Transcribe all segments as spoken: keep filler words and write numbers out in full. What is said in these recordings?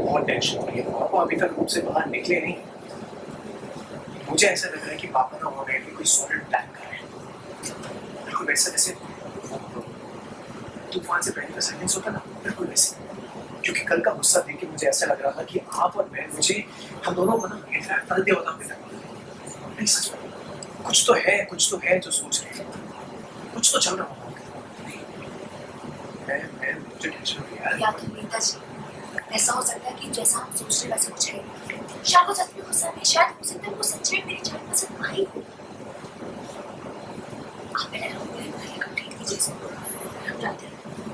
बहुत टेंशन हो रही है। पापा अभी तक रूम से बाहर निकले नहीं। मुझे ऐसा लग रहा है कि पापा ना ऑलरेडी कोई सॉलिड प्लान कर रहे हैं, बिल्कुल वैसा जैसे तूफान से पहले का साइलेंस होता ना, बिल्कुल वैसे। क्योंकि कल का गुस्सा देख के मुझे ऐसा लग रहा था कि आप और मैं, मुझे हम दोनों को ना इनफैक्ट तल दिया होता नहीं। सच में कुछ तो है, कुछ तो है जो सोच रहे हैं, कुछ तो चल रहा होगा। मैं मैं मुझे टेंशन हो रही है या तो मीता जी, ऐसा हो सकता है कि जैसा हम सोच रहे वैसे कुछ है। शायद वो सच में गुस्सा है, शायद हो सकता है वो सच में मेरी जान पसंद आई हो। आप पहले रंगोली बनाइए कंप्लीट कीजिए, हम जाते हैं।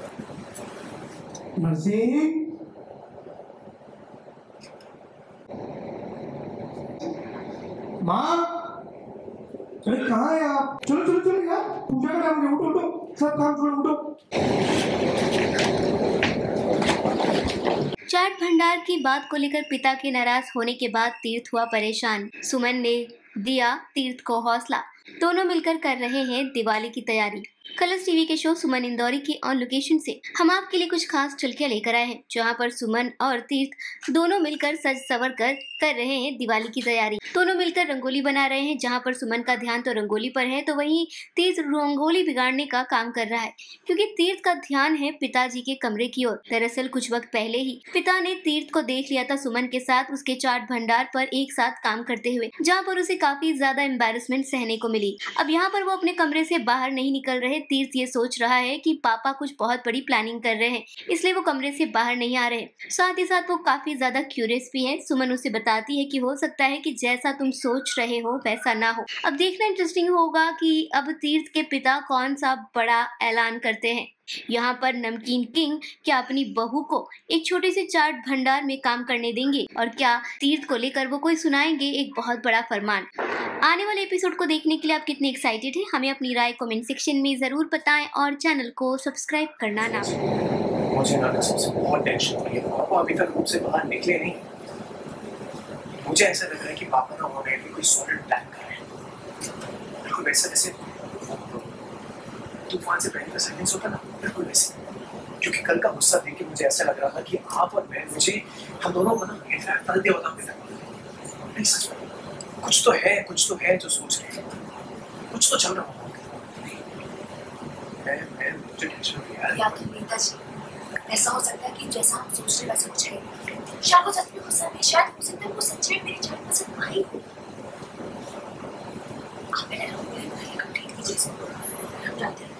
मर्सी, माँ, अरे कहाँ है आप? चलो चलो चलो यार, पूजा का टाइम है, उठो उठो, सब काम छोड़ो, उठो। चाट भंडार की बात को लेकर पिता के नाराज होने के बाद तीर्थ हुआ परेशान। सुमन ने दिया तीर्थ को हौसला। दोनों मिलकर कर रहे हैं दिवाली की तैयारी। कलर्स टीवी के शो सुमन इंदौरी की ऑन लोकेशन से हम आपके लिए कुछ खास झलकियां लेकर आए हैं, जहां पर सुमन और तीर्थ दोनों मिलकर सज सवर कर कर रहे हैं दिवाली की तैयारी। दोनों मिलकर रंगोली बना रहे हैं, जहां पर सुमन का ध्यान तो रंगोली पर है, तो वहीं तीर्थ रंगोली बिगाड़ने का काम कर रहा है, क्योंकि तीर्थ का ध्यान है पिताजी के कमरे की ओर। दरअसल कुछ वक्त पहले ही पिता ने तीर्थ को देख लिया था सुमन के साथ उसके चाट भंडार पर एक साथ काम करते हुए, जहाँ पर उसे काफी ज्यादा एम्बैरेसमेंट सहने को मिली। अब यहाँ पर वो अपने कमरे से बाहर नहीं निकल रहे। तीर्थ ये सोच रहा है कि पापा कुछ बहुत बड़ी प्लानिंग कर रहे हैं, इसलिए वो कमरे से बाहर नहीं आ रहे। साथ ही साथ वो काफी ज्यादा क्यूरियस भी है। सुमन उसे बताती है कि हो सकता है कि जैसा तुम सोच रहे हो वैसा ना हो। अब देखना इंटरेस्टिंग होगा कि अब तीर्थ के पिता कौन सा बड़ा ऐलान करते हैं। यहाँ पर नमकीन किंग क्या अपनी बहू को एक छोटे से चाट भंडार में काम करने देंगे, और क्या तीर्थ को लेकर वो कोई सुनाएंगे एक बहुत बड़ा फरमान। आने वाले एपिसोड को देखने के लिए आप कितने एक्साइटेड हैं, हमें अपनी राय कमेंट सेक्शन में जरूर बताएं और चैनल को सब्सक्राइब करना ना भूलें। मुझे ना सबसे बहुत टेंशन हो रही है। पापा अभी तक रूम से बाहर निकले नहीं। मुझे ऐसा लग रहा है कि पापा ना ऑलरेडी कोई सॉलिड प्लान कर रहे हैं, बिल्कुल वैसा जैसे तूफान से पहले का साइलेंस होता ना, बिल्कुल वैसे। क्योंकि कल का गुस्सा देख के मुझे ऐसा लग रहा था कि आप और मैं, मुझे हम दोनों को ना इनफैक्ट तल दिया होता नहीं। सच में कुछ तो है, कुछ तो है जो सोच रहे हैं, कुछ तो चल रहा होगा। मैं मैं मुझे टेंशन हो रही है या तो मीता जी, ऐसा हो सकता है कि जैसा हम सोच रहे वैसे कुछ है। शायद वो सच में गुस्सा है, शायद हो सकता है वो सच में मेरी जान पसंद आई हो। आप पहले रंगोली बनाइए कंप्लीट कीजिए, हम जाते हैं।